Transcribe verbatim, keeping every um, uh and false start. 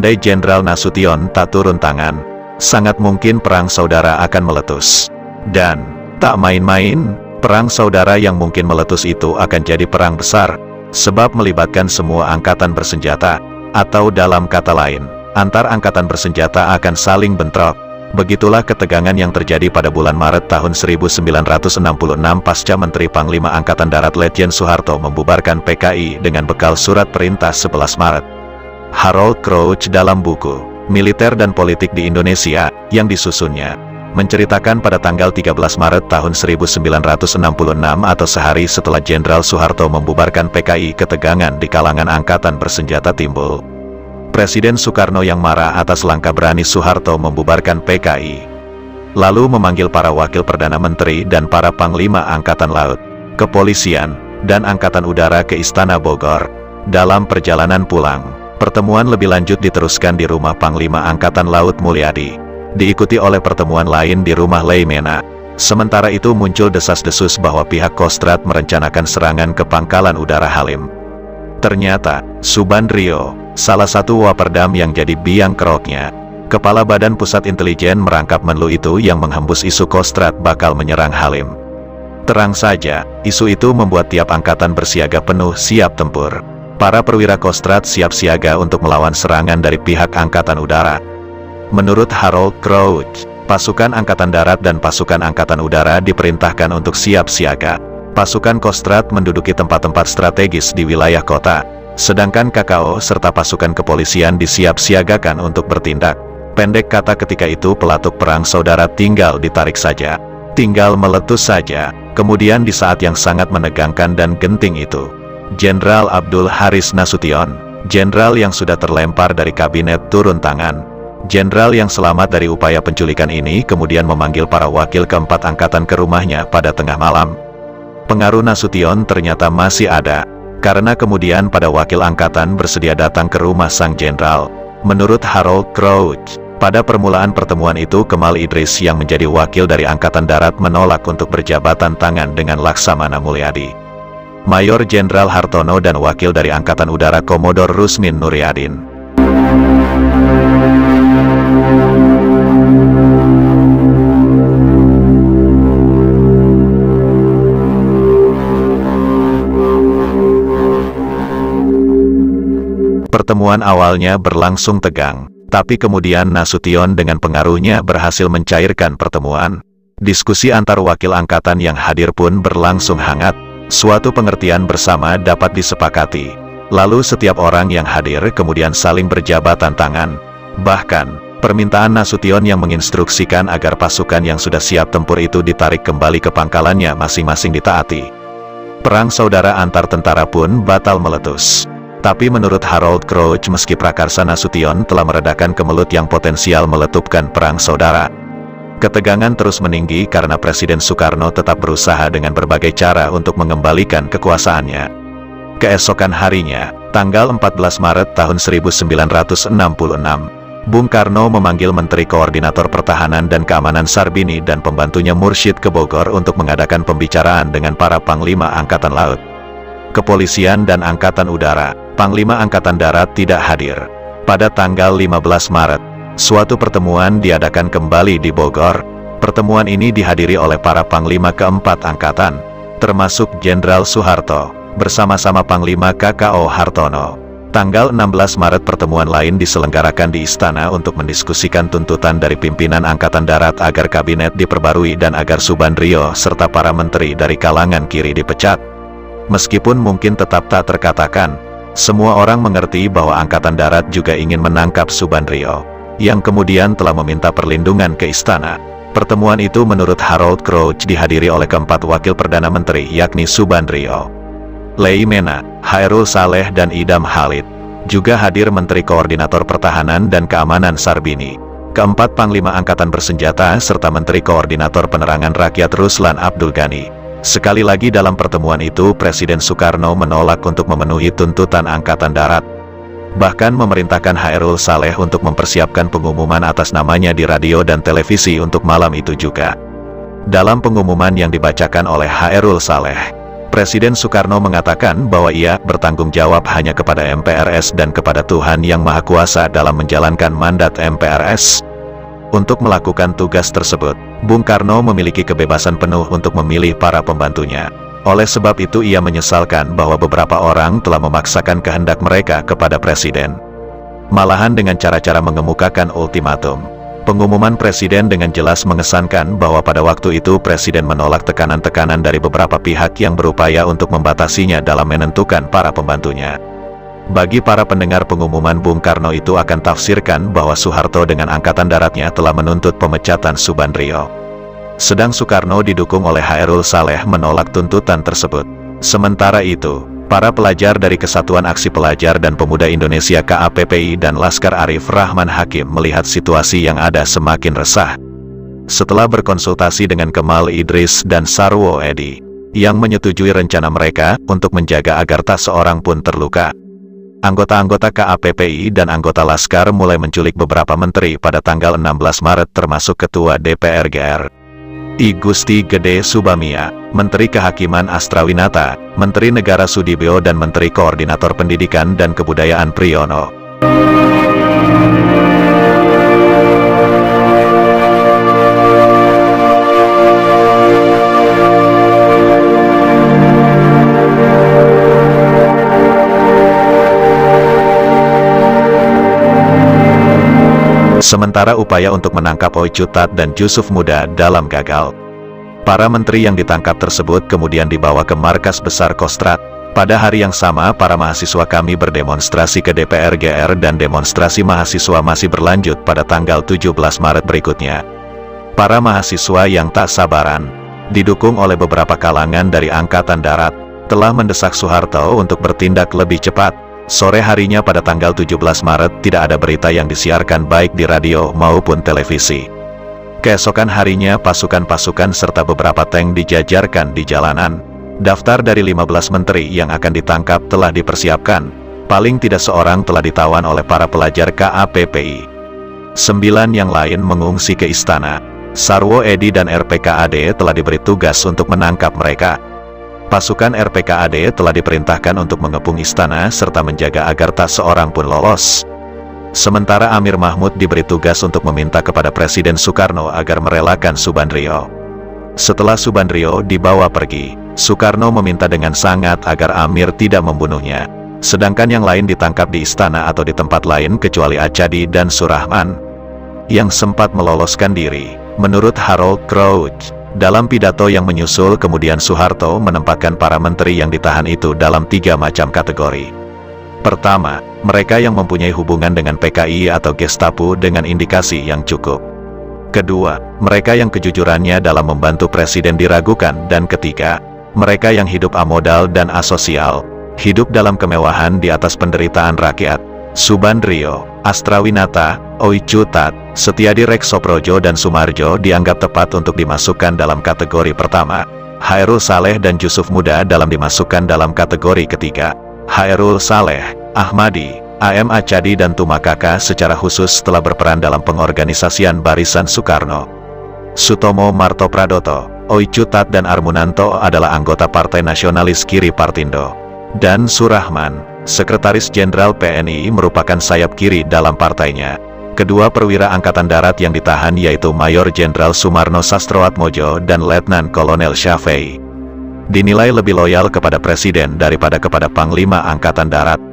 andai Jenderal Nasution tak turun tangan, sangat mungkin perang saudara akan meletus. Dan, tak main-main, perang saudara yang mungkin meletus itu akan jadi perang besar, sebab melibatkan semua angkatan bersenjata, atau dalam kata lain, antar angkatan bersenjata akan saling bentrok. Begitulah ketegangan yang terjadi pada bulan Maret tahun seribu sembilan ratus enam puluh enam pasca Menteri Panglima Angkatan Darat Letjen Soeharto membubarkan P K I dengan bekal surat perintah sebelas Maret. Harold Crouch dalam buku Militer dan Politik di Indonesia yang disusunnya menceritakan pada tanggal tiga belas Maret tahun seribu sembilan ratus enam puluh enam atau sehari setelah Jenderal Soeharto membubarkan P K I, ketegangan di kalangan angkatan bersenjata timbul. Presiden Soekarno yang marah atas langkah berani Soeharto membubarkan P K I, lalu memanggil para wakil Perdana Menteri dan para Panglima Angkatan Laut, Kepolisian, dan Angkatan Udara ke Istana Bogor. Dalam perjalanan pulang, pertemuan lebih lanjut diteruskan di rumah Panglima Angkatan Laut Mulyadi, diikuti oleh pertemuan lain di rumah Leimena. Sementara itu muncul desas-desus bahwa pihak Kostrad merencanakan serangan ke Pangkalan Udara Halim. Ternyata, Subandrio, salah satu waperdam yang jadi biang keroknya, Kepala Badan Pusat Intelijen merangkap Menlu itu yang menghembus isu Kostrad bakal menyerang Halim. Terang saja, isu itu membuat tiap angkatan bersiaga penuh siap tempur. Para perwira Kostrad siap siaga untuk melawan serangan dari pihak Angkatan Udara. Menurut Harold Crouch, pasukan Angkatan Darat dan pasukan Angkatan Udara diperintahkan untuk siap siaga. Pasukan Kostrad menduduki tempat-tempat strategis di wilayah kota, sedangkan K K O serta pasukan kepolisian disiap-siagakan untuk bertindak. Pendek kata, ketika itu pelatuk perang saudara tinggal ditarik saja, tinggal meletus saja. Kemudian di saat yang sangat menegangkan dan genting itu, Jenderal Abdul Haris Nasution, jenderal yang sudah terlempar dari kabinet, turun tangan. Jenderal yang selamat dari upaya penculikan ini kemudian memanggil para wakil keempat angkatan ke rumahnya pada tengah malam. Pengaruh Nasution ternyata masih ada, karena kemudian pada wakil angkatan bersedia datang ke rumah sang jenderal. Menurut Harold Crouch, pada permulaan pertemuan itu Kemal Idris yang menjadi wakil dari Angkatan Darat menolak untuk berjabatan tangan dengan Laksamana Mulyadi. Mayor Jenderal Hartono dan wakil dari Angkatan Udara Komodor Rusmin Nuryadin. Pertemuan awalnya berlangsung tegang, tapi kemudian Nasution dengan pengaruhnya berhasil mencairkan pertemuan. Diskusi antar wakil angkatan yang hadir pun berlangsung hangat. Suatu pengertian bersama dapat disepakati. Lalu setiap orang yang hadir kemudian saling berjabatan tangan. Bahkan, permintaan Nasution yang menginstruksikan agar pasukan yang sudah siap tempur itu ditarik kembali ke pangkalannya masing-masing ditaati. Perang saudara antar tentara pun batal meletus. Tapi menurut Harold Crouch, meski prakarsa Nasution telah meredakan kemelut yang potensial meletupkan perang saudara, ketegangan terus meninggi karena Presiden Soekarno tetap berusaha dengan berbagai cara untuk mengembalikan kekuasaannya. Keesokan harinya, tanggal empat belas Maret tahun seribu sembilan ratus enam puluh enam, Bung Karno memanggil Menteri Koordinator Pertahanan dan Keamanan Sarbini dan pembantunya Mursyid ke Bogor untuk mengadakan pembicaraan dengan para Panglima Angkatan Laut, Kepolisian dan Angkatan Udara. Panglima Angkatan Darat tidak hadir. Pada tanggal lima belas Maret, suatu pertemuan diadakan kembali di Bogor. Pertemuan ini dihadiri oleh para Panglima keempat angkatan, termasuk Jenderal Soeharto, bersama-sama Panglima K K O Hartono. Tanggal enam belas Maret pertemuan lain diselenggarakan di Istana untuk mendiskusikan tuntutan dari pimpinan Angkatan Darat agar kabinet diperbarui dan agar Subandrio serta para menteri dari kalangan kiri dipecat. Meskipun mungkin tetap tak terkatakan, semua orang mengerti bahwa Angkatan Darat juga ingin menangkap Subandrio, yang kemudian telah meminta perlindungan ke istana. Pertemuan itu menurut Harold Crouch dihadiri oleh keempat wakil Perdana Menteri, yakni Subandrio, Leimena, Hairul Saleh dan Idam Halid. Juga hadir Menteri Koordinator Pertahanan dan Keamanan Sarbini, keempat Panglima Angkatan Bersenjata serta Menteri Koordinator Penerangan Rakyat Ruslan Abdul Ghani. Sekali lagi dalam pertemuan itu Presiden Soekarno menolak untuk memenuhi tuntutan Angkatan Darat. Bahkan memerintahkan Hairul Saleh untuk mempersiapkan pengumuman atas namanya di radio dan televisi untuk malam itu juga. Dalam pengumuman yang dibacakan oleh Hairul Saleh, Presiden Soekarno mengatakan bahwa ia bertanggung jawab hanya kepada M P R S dan kepada Tuhan Yang Maha Kuasa dalam menjalankan mandat M P R S. Untuk melakukan tugas tersebut, Bung Karno memiliki kebebasan penuh untuk memilih para pembantunya. Oleh sebab itu ia menyesalkan bahwa beberapa orang telah memaksakan kehendak mereka kepada Presiden. Malahan dengan cara-cara mengemukakan ultimatum. Pengumuman Presiden dengan jelas mengesankan bahwa pada waktu itu Presiden menolak tekanan-tekanan dari beberapa pihak yang berupaya untuk membatasinya dalam menentukan para pembantunya. Bagi para pendengar pengumuman Bung Karno itu akan tafsirkan bahwa Soeharto dengan Angkatan Daratnya telah menuntut pemecatan Subandrio. Sedang Soekarno didukung oleh Hairul Saleh menolak tuntutan tersebut. Sementara itu, para pelajar dari Kesatuan Aksi Pelajar dan Pemuda Indonesia K A P P I dan Laskar Arif Rahman Hakim melihat situasi yang ada semakin resah. Setelah berkonsultasi dengan Kemal Idris dan Sarwo Edi, yang menyetujui rencana mereka untuk menjaga agar tak seorang pun terluka, anggota-anggota K A P P I dan anggota Laskar mulai menculik beberapa menteri pada tanggal enam belas Maret termasuk Ketua D P R G R I Gusti Gede Subamia, Menteri Kehakiman Astrawinata, Menteri Negara Sudibyo dan Menteri Koordinator Pendidikan dan Kebudayaan Priyono. Sementara upaya untuk menangkap Oi Cutat dan Jusuf Muda dalam gagal. Para menteri yang ditangkap tersebut kemudian dibawa ke markas besar Kostrad. Pada hari yang sama, para mahasiswa kami berdemonstrasi ke D P R G R dan demonstrasi mahasiswa masih berlanjut pada tanggal tujuh belas Maret berikutnya. Para mahasiswa yang tak sabaran, didukung oleh beberapa kalangan dari Angkatan Darat, telah mendesak Soeharto untuk bertindak lebih cepat. Sore harinya pada tanggal tujuh belas Maret tidak ada berita yang disiarkan baik di radio maupun televisi. Keesokan harinya pasukan-pasukan serta beberapa tank dijajarkan di jalanan. Daftar dari lima belas menteri yang akan ditangkap telah dipersiapkan. Paling tidak seorang telah ditawan oleh para pelajar K A P P I. Sembilan yang lain mengungsi ke istana. Sarwo Edi dan R P K A D telah diberi tugas untuk menangkap mereka. Pasukan R P K A D telah diperintahkan untuk mengepung istana serta menjaga agar tak seorang pun lolos. Sementara Amir Mahmud diberi tugas untuk meminta kepada Presiden Soekarno agar merelakan Subandrio. Setelah Subandrio dibawa pergi, Soekarno meminta dengan sangat agar Amir tidak membunuhnya. Sedangkan yang lain ditangkap di istana atau di tempat lain kecuali Achadi dan Surahman, yang sempat meloloskan diri. Menurut Harold Crouch, dalam pidato yang menyusul kemudian Soeharto menempatkan para menteri yang ditahan itu dalam tiga macam kategori. Pertama, mereka yang mempunyai hubungan dengan P K I atau Gestapo dengan indikasi yang cukup. Kedua, mereka yang kejujurannya dalam membantu presiden diragukan. Dan ketiga, mereka yang hidup amodal dan asosial, hidup dalam kemewahan di atas penderitaan rakyat. Subandrio, Astrawinata, Oi Cutat, Setiadi Reksoprojo dan Sumarjo dianggap tepat untuk dimasukkan dalam kategori pertama. Hairul Saleh dan Jusuf Muda dalam dimasukkan dalam kategori ketiga. Hairul Saleh, Ahmadi, A M Achadi dan Tumakaka secara khusus telah berperan dalam pengorganisasian Barisan Soekarno. Sutomo Martopradoto, Oi Cutat dan Armunanto adalah anggota Partai Nasionalis Kiri Partindo. Dan Surahman, Sekretaris Jenderal P N I, merupakan sayap kiri dalam partainya. Kedua perwira Angkatan Darat yang ditahan yaitu Mayor Jenderal Sumarno Sastroatmojo dan Letnan Kolonel Syafei, dinilai lebih loyal kepada Presiden daripada kepada Panglima Angkatan Darat.